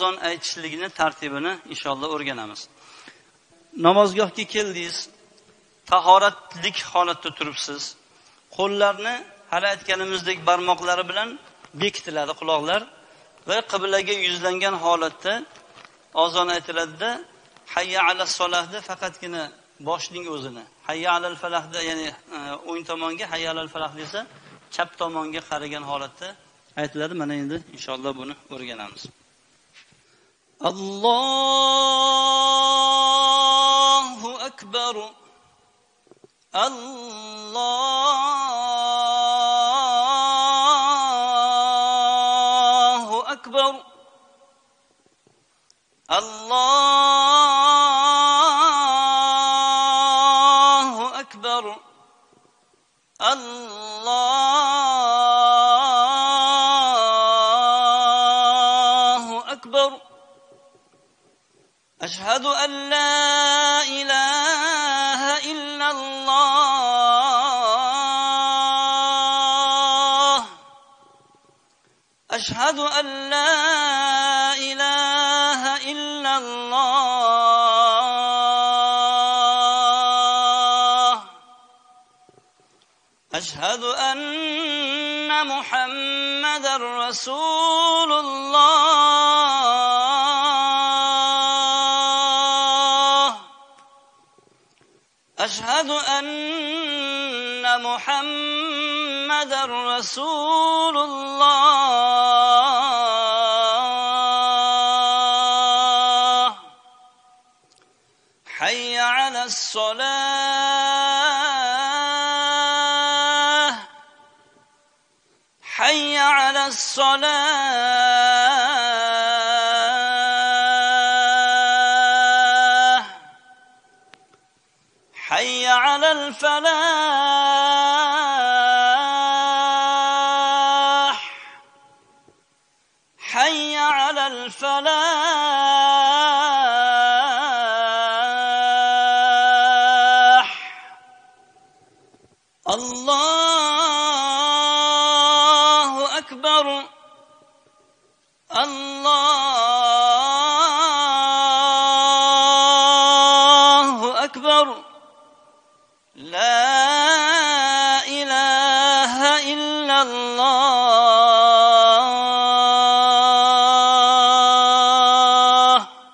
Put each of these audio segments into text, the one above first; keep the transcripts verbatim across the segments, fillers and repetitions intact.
azon aytishlikni tartibini inshaalloh o'rganamiz. Namozgohga keldingiz, tahoratlik holatda turibsiz. Qo'llarni hali aytganimizdek barmoqlari bilan bekitiladi quloqlar va qiblaga yuzlangan holatda azon aytiladi-da, hayya alas solahda faqatgina boshning o'zini, hayya alal falahda, ya'ni o'ng tomonga hayya alal falah desa, chap tomonga qaragan holatda aytiladi. Mana endi inshaalloh buni o'rganamiz. Allohu akbar. Allohu akbar. Allohu akbar. Allohu akbar. Ashhadu an la ilaha illallah. Ashhadu an la ilaha illallah. Ashhadu anna Muhammadar Rasulullah. أشهد أن محمدًا رسول الله. حي على الصلاة. حي على الصلاة. حي على الفلاح. حي على الفلاح. الله أكبر. الله أكبر. لا إله إلا الله.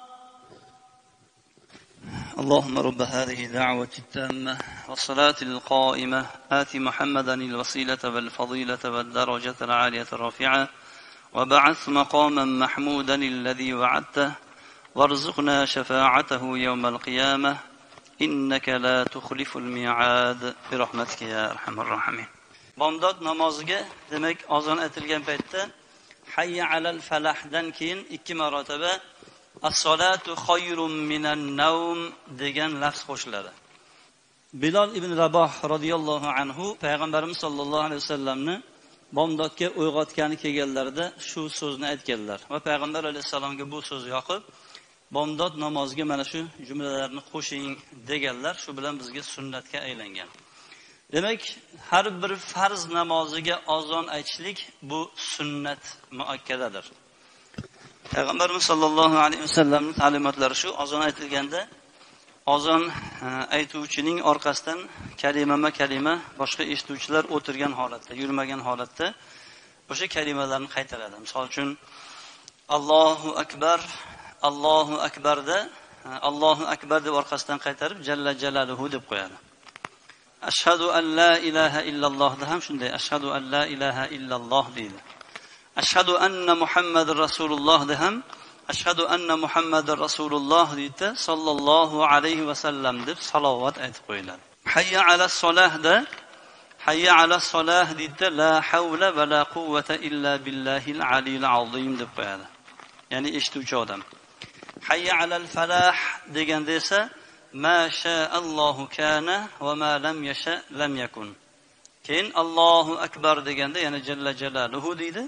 اللهم رب هذه الدعوة التامة والصلاة القائمة آت محمدا الوسيلة والفضيلة والدرجة العالية الرفيعة وبعث مقاما محمودا الذي وعدته وارزقنا شفاعته يوم القيامة إنك لا تخلف الميعاد برحمتك يا أرحم الراحمين. Bomdod namoziga demak azon aytilgan paytda hayya alal falahdan keyin ikki marotaba as-solatu khayrun minan nawm degan lafz qo'shiladi. Bilal ibn Raboh radhiyallohu anhu payg'ambarimiz sollallohu alayhi vasallamni bomdodga uyg'otgani kelganlarida shu so'zni aytganlar va payg'ambar alayhisalomga bu so'z yoqib bomdod namoziga mana shu jumlalarni qo'shing deganlar. Shu bilan bizga sunnatga aylangan. Demak, har bir farz namoziga azon aytishlik bu sunnat muakkadadir. Payg'ambarimiz sollallohu alayhi vasallamning ta'limotlari shu: azon aytilganda azon aytuvchining orqasidan kalimama kalima boshqa eshituvchilar o'tirgan holatda, yurmagan holatda o'sha kalimalarni qaytaradi. Misol uchun Allohu akbar, Allohu akbarda Allohu akbar deb orqasidan qaytarib jalla jalaluhu deb qo'yadi. Ashhadu an la ilaha illalloh da ham shunday, ashhadu an la ilaha illalloh deydi. Ashhadu anna Muhammadar Rasululloh da ham ashhadu anna Muhammadar Rasululloh deydi, sallallohu alayhi va sallam deb salovat aytib qo'yiladi. Hayya ala solahda hayya ala solah deydi, la havla va la quvvata illa billahil aliyil azim deb qo'yadi. Ya'ni eshituvchi odam. Hayya alal falah deganda esa ma sha Allohu kana va ma lam yasha lam yakun. Keyin Allohu akbar deganda yana jalla jalaluhu deydi.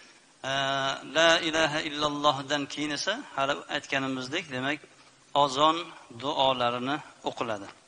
La ilaha illallohdan keyin esa hali aytganimizdek, demak azon duolarini o'qiladi.